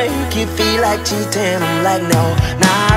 make you feel like cheating. I'm like, no, nah.